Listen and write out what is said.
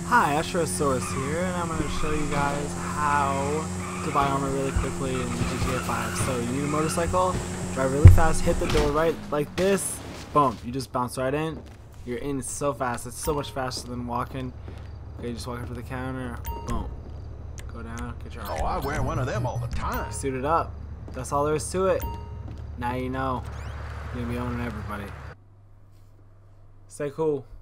Hi, Astrosaurus here, and I'm going to show you guys how to buy armor really quickly in GTA 5. So you need a motorcycle, drive really fast, hit the door right like this, boom, you just bounce right in. You're in so fast, it's so much faster than walking. Okay, you just walk up to the counter, boom, go down, get your armor. Oh, I wear one of them all the time. Suit it up. That's all there is to it. Now you know. You're going to be owning everybody. Stay cool.